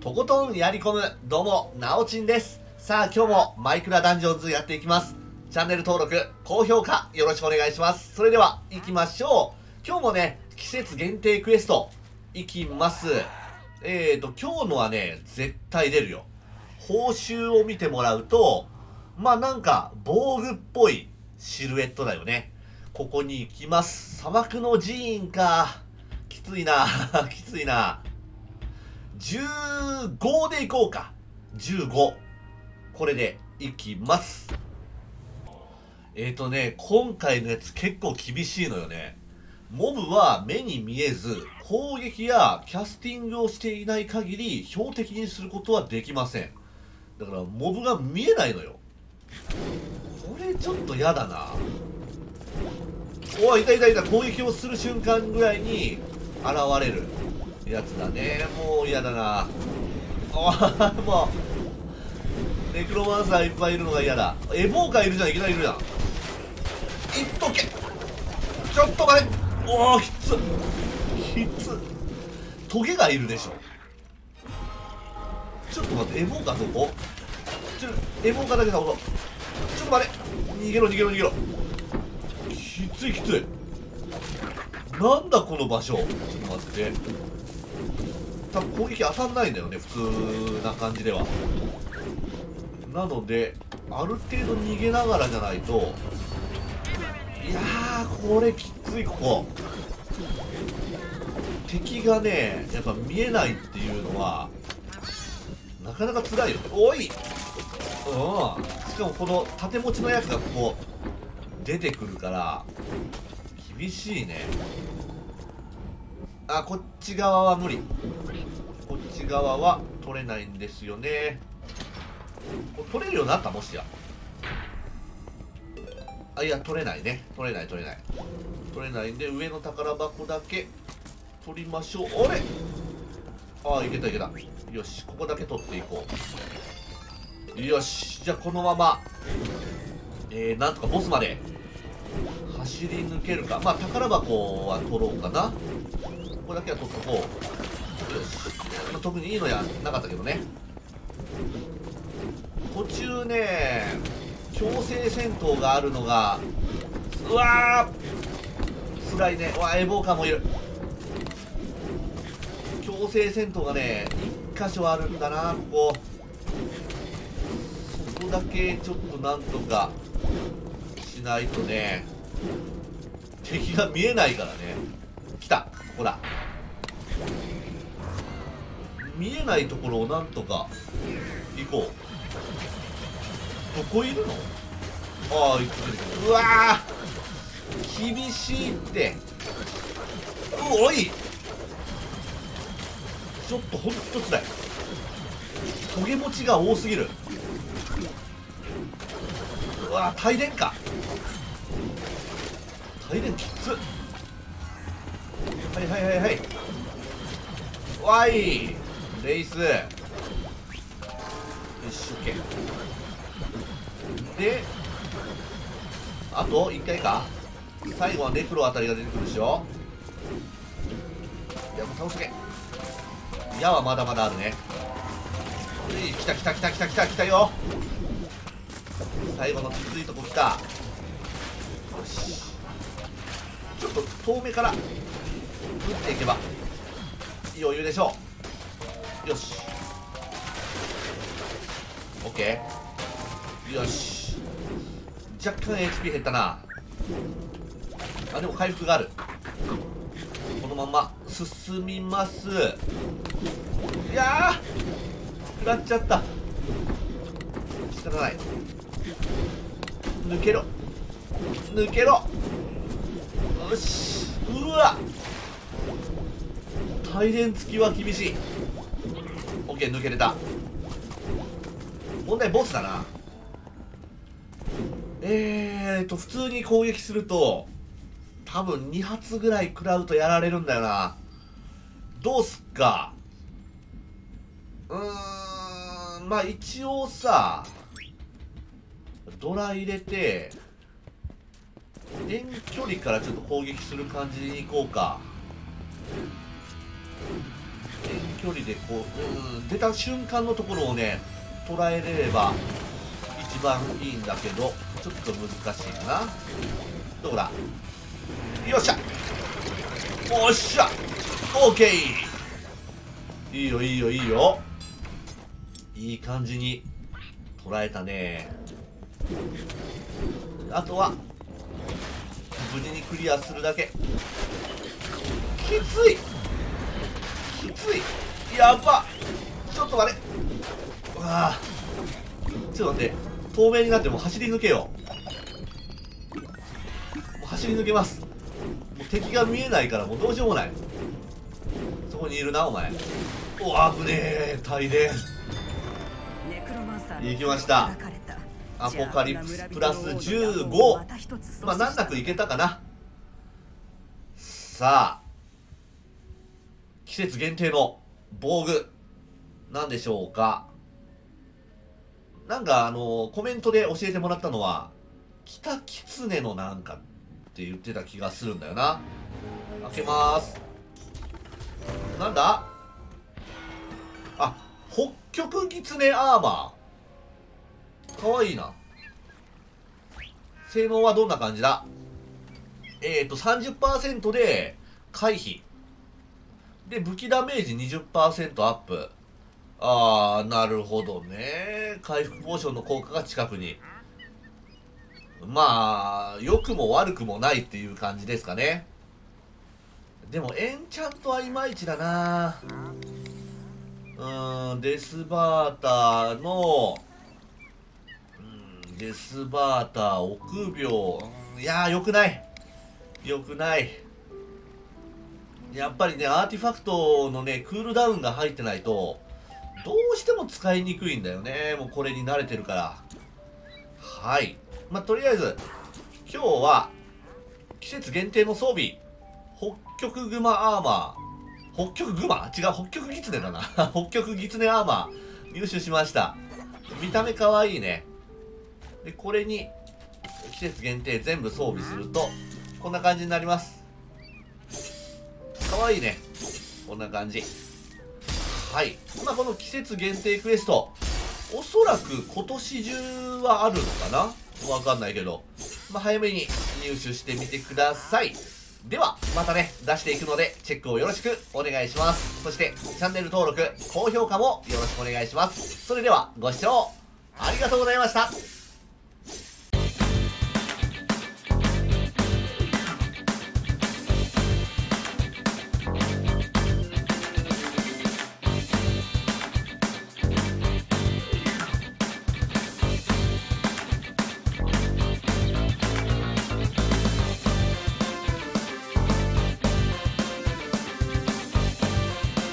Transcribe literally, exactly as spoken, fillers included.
とことんやり込む、どうも、なおちんです。さあ、今日もマイクラダンジョンズやっていきます。チャンネル登録、高評価、よろしくお願いします。それでは、行きましょう。今日もね、季節限定クエスト、行きます。えーと、今日のはね、絶対出るよ。報酬を見てもらうと、まあなんか、防具っぽいシルエットだよね。ここに行きます。砂漠の寺院か。きついな。きついな。じゅうごでいこうか。じゅうご。これでいきます。えーとね、今回のやつ結構厳しいのよね。モブは目に見えず、攻撃やキャスティングをしていない限り標的にすることはできません。だからモブが見えないのよ。これちょっと嫌だな。おい、いたいたいた。攻撃をする瞬間ぐらいに現れるやつだね。もう嫌だな。ああ、もうネクロマンサーいっぱいいるのが嫌だ。エボーカーいるじゃん。いきなりいるじゃん。いっとけ。ちょっと待て。おお、きつきつ。トゲがいるでしょ。ちょっと待って、エボーカーどこ。ちょエボーカーだけだ。ほら、ちょっと待て。逃げろ逃げろ逃げろ。きついきつい。なんだこの場所。ちょっと待って。多分攻撃当たんないんだよね、普通な感じでは。なのである程度逃げながらじゃないと。いやー、これきつい。ここ敵がね、やっぱ見えないっていうのはなかなか辛いよ。おい、うん、しかもこの盾持ちのやつがここ出てくるから厳しいね。あ、こっち側は無理。こっち側は取れないんですよね。これ取れるようになった。もしや。あ、いや、取れないね。取れない取れない取れないんで、上の宝箱だけ取りましょう。あれ、ああ、いけたいけた。よし、ここだけ取っていこう。よし、じゃあこのままえー、なんとかボスまで走り抜けるか。まあ宝箱は取ろうかな。ここだけは取っとこう。よし、まあ、特にいいのやなかったけどね。途中ね、強制戦闘があるのが、うわー辛いね。うわー、エボーカーもいる。強制戦闘がね、いっ箇所あるんだな、ここ。そこだけちょっとなんとかしないとね。敵が見えないからね。来た、ここだ。見えないところをなんとか行こう。どこいるの。ああ、行ってる。うわー、厳しいって。うおい、ちょっとほんとつらい。トゲ持ちが多すぎる。うわー、帯電か。帯電きつ。はいはいはいはい。わいレイス。よし、オッケー。で、あといっかいか。最後はネクロあたりが出てくるでしょ。いや、もう倒しとけ。矢はまだまだあるね。来た来た来た来た来た来たよ。最後のきついとこ来た。よし、ちょっと遠目から打っていけば余裕でしょう。よし、オッケー。よし、若干 エイチピー 減ったな。あ、でも回復がある。このまま進みます。いやー、食らっちゃった。仕方ない。抜けろ抜けろ。よし、うわ、帯電付きは厳しい。オッケー、抜けれた。問題ボスだな。えーと普通に攻撃すると多分に発ぐらい食らうとやられるんだよな。どうすっか。うーん、まあ一応さ、ドラ入れて遠距離からちょっと攻撃する感じにいこうか。遠距離でこう、うん、出た瞬間のところをね捉えれれば一番いいんだけど、ちょっと難しいかな。どこだ。よっしゃ、おっしゃ、オーケー。いいよいいよいいよ、いい感じに捉えたね。あとは無事にクリアするだけ。きついきつい、やば、ちょっと待れ、うわー、ちょっと待って、透明になってもう走り抜けよう。もう走り抜けます。もう敵が見えないからもうどうしようもない。そこにいるなお前。おわ、危ねえ、大電行きました。アポカリプスプラスじゅうご、まあ難なくいけたかな。さあ、季節限定の防具なんでしょうか。なんかあのコメントで教えてもらったのは北狐のなんかって言ってた気がするんだよな。開けまーす。なんだ、あ、北極狐アーマー、かわいいな。性能はどんな感じだ。えっと さんじゅっパーセント で回避で武器ダメージ にじゅっパーセント アップ。あー、なるほどね。回復ポーションの効果が近くに。まあ良くも悪くもないっていう感じですかね。でもエンチャントはいまいちだな。うーん、デスバーターの、うん、デスバーター臆病、うん、いやーよくないよくない。やっぱりねアーティファクトのねクールダウンが入ってないとどうしても使いにくいんだよね。もうこれに慣れてるから。はい、まあとりあえず今日は季節限定の装備、北極熊アーマー、北極熊違う、北極狐だな北極狐アーマー入手しました。見た目かわいいね。でこれに季節限定全部装備するとこんな感じになります。かわいいね、こんな感じ。はい、まあこの季節限定クエストおそらく今年中はあるのかな、わかんないけど、まあ、早めに入手してみてください。ではまたね出していくのでチェックをよろしくお願いします。そしてチャンネル登録高評価もよろしくお願いします。それではご視聴ありがとうございました。